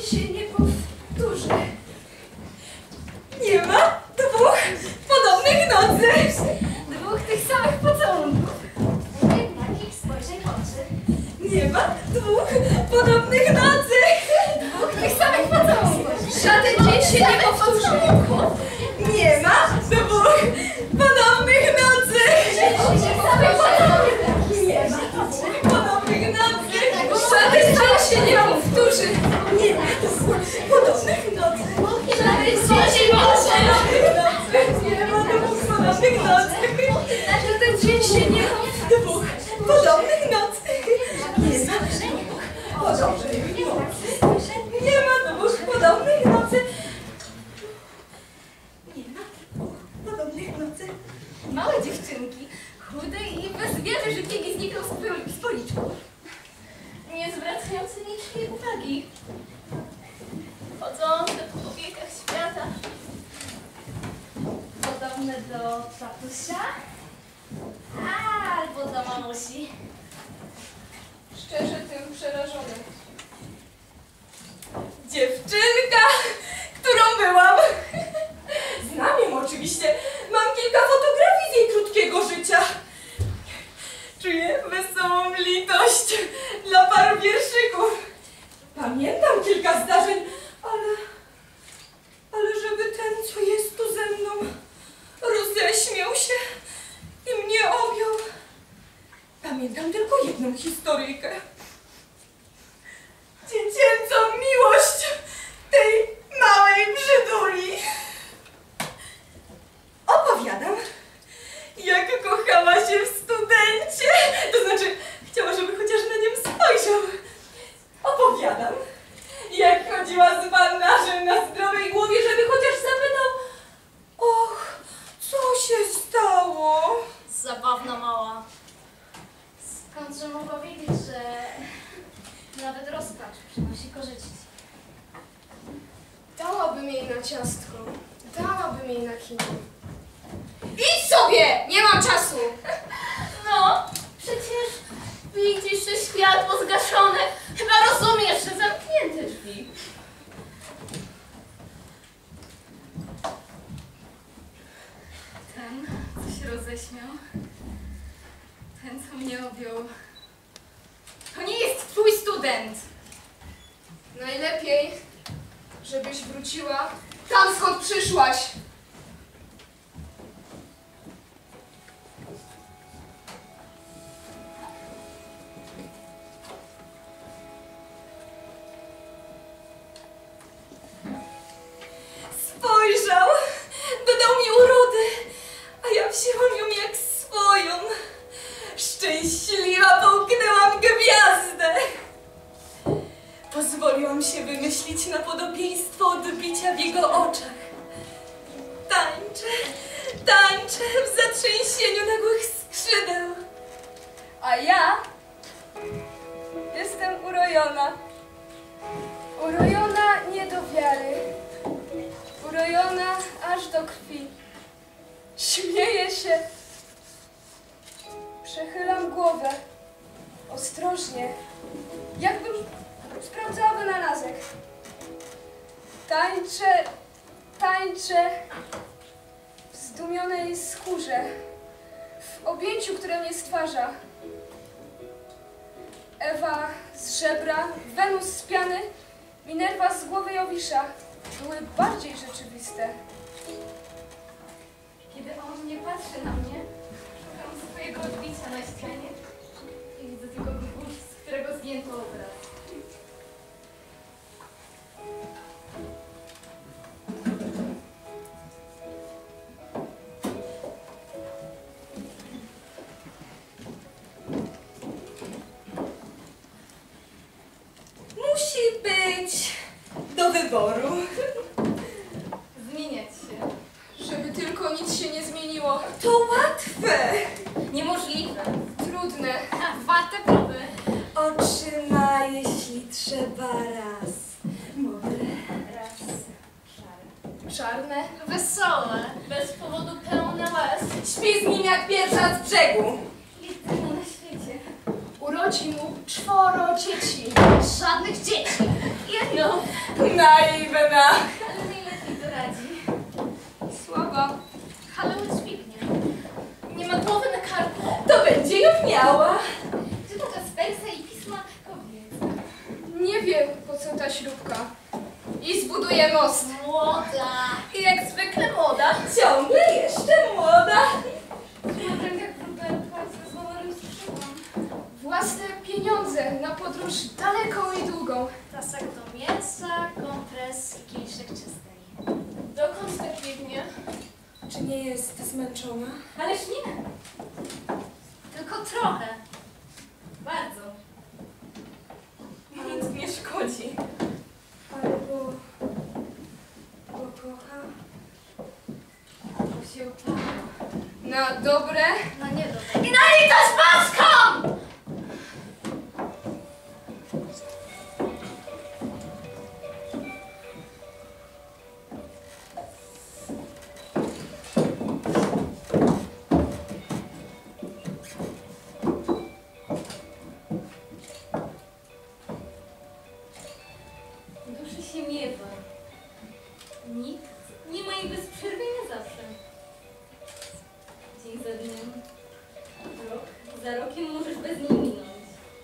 się nie powtórzy. Nie ma dwóch podobnych nocy. Dwóch tych samych pocałunków. Takich spojrzeń w oczy. Nie ma dwóch podobnych nocy. Dwóch tych samych pocałunków. Żaden dzień się nie powtórzy. Nie ma dwóch podobnych nocy. Nie ma dwóch podobnych nocy. Żaden dzień się nie powtórzy. Nie ma dwóch podobnych nocy. Żaden dzień się nie powtórzy. Nie ma dwóch podobnych nocy. Żaden dzień się nie powtórzy. Dwóch podobnych nocy. Nie ma dwóch podobnych nocy. Nie ma dwóch podobnych nocy. Nie ma dwóch podobnych nocy. Małe dziewczynki, chude i bez wiary życiegi znikną z policzku. Nie zwracające niczej uwagi. Chodzące po powiekach świata. Podobne do tatusia albo do mamusi. Szczerze tym przerażony. Dziewczynka, którą byłam. Znam ją oczywiście. Mam kilka fotografii z jej krótkiego życia. Czuję wesołą litość dla paru wierszyków. Pamiętam kilka zdarzeń, ale żeby ten, co jest tu ze mną, roześmiał się i mnie objął. Pamiętam tylko jedną historyjkę. Dziecięcą miłość tej małej brzyduli. Opowiadam, jak kochała się w studencie. To znaczy, chciała, żeby chociaż na nim spojrzał. Opowiadam, jak chodziła z bandażem na zdrowej głowie, żeby chociaż zapytał: och, co się stało? Zabawna mała. Skądże mogła wiedzieć, że nawet rozpacz przynosi korzyści? Dałabym jej na ciastko. Dałabym jej na kino. Idź sobie! Nie mam czasu! No, przecież widzisz, że światło zgaszone. Chyba rozumiesz, że zamknięte drzwi. Ten, co się roześmiał, ten, co mnie objął, to nie jest twój student. Najlepiej, żebyś wróciła tam, skąd przyszłaś. Spojrzał, dodał mi urody, a ja wzięłam ją jak swoją. Szczęśliwa połknęłam gwiazdę. Pozwoliłam się wymyślić na podobieństwo odbicia w jego oczach. Tańczę, tańczę w zatrzęsieniu nagłych skrzydeł. A ja jestem urojona. Urojona nie do wiary. Urojona aż do krwi. Śmieję się. Przechylam głowę. Ostrożnie. Jakbym sprawdzała wynalazek. Tańczę, tańczę w zdumionej skórze. W objęciu, które mnie stwarza. Ewa z żebra, Wenus z piany, Minerva z głowy Jowisza były bardziej rzeczywiste. Kiedy on nie patrzy na mnie, szukam swojego odbicia na ścianie i widzę tylko gwóźdź, z którego zdjęto obraz. Musi być do wyboru. Zmieniać się. Żeby tylko nic się nie zmieniło. To łatwe. Niemożliwe. Trudne. A warte próby. Oczy ma, jeśli trzeba raz. Modre. Raz szare. Czarne. Wesołe. Bez powodu pełne łez. Śpi z nim jak pierwsza z brzegu. Jedyne na świecie. Urodził urodzi mu 4 dzieci. Żadnych dzieci. Jedno. Naiwna. Ale najlepiej doradzi. Słaba. Ale udźwignie. Nie ma głowy na karku. To będzie ją miała. Czyta Jaspersa i pisma kobiece. Nie wiem, po co ta śrubka. I zbuduje most. Młoda. I jak zwykle młoda. Ciągle jeszcze młoda. Ma w rękach wróbelka ze złomonym skrzydłem. Własne pieniądze na podróż daleką i długą. Tasak do mięsa, kompres i kieliszek czystej. Dokąd tak biegnie? Czy nie jest zmęczona? Ależ nie. Tylko trochę. Bardzo. Nic nie szkodzi. Ale bo kocha. Bo się uparł. Na dobre. Na niedobre. I na litość boską! Duszy się miewa. Nikt nie ma jej bez przerwy i na zawsze. Dzień za dniem, rok za rokiem możesz bez niej minąć.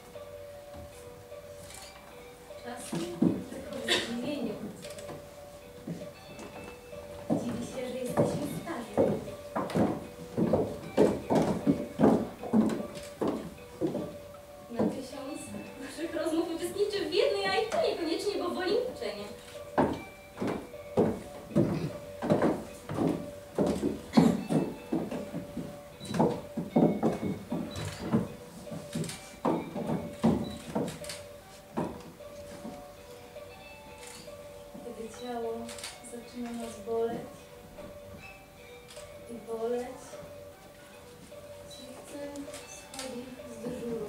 Czasem tylko w zdziwieniu. Dziwi się, że jesteśmy starzy. Na 1000 naszych rozmów uczestniczy w jednej, a i to niekoniecznie, bo woli milczenie. Kiedy ciało zaczyna nas boleć i boleć, cichcem schodzi z dyżuru.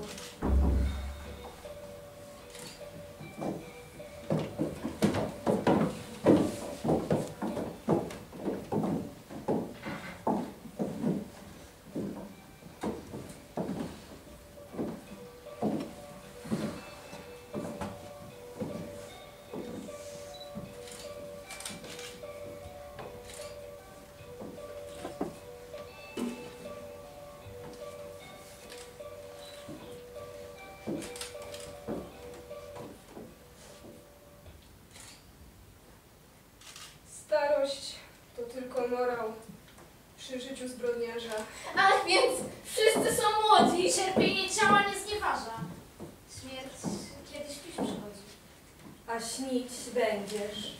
Starość to tylko morał przy życiu zbrodniarza. Ach, więc wszyscy są młodzi. Cierpienie ciała nie znieważa. Śmierć kiedy śpisz przychodzi. A śnić będziesz,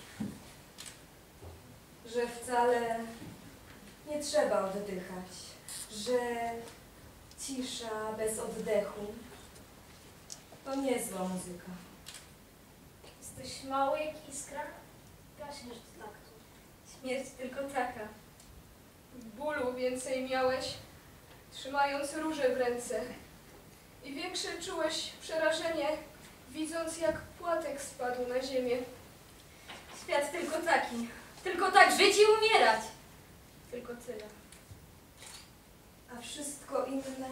że wcale nie trzeba oddychać, że cisza bez oddechu to niezła muzyka. Jesteś mały jak iskra, gaśniesz do taktu. Śmierć tylko taka. Bólu więcej miałeś, trzymając róże w ręce. I większe czułeś przerażenie, widząc jak płatek spadł na ziemię. Świat tylko taki. Tylko tak żyć i umierać. Tylko tyle. A wszystko inne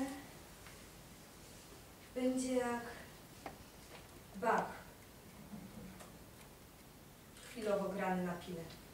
będzie jak bak chwilowo grany na pile.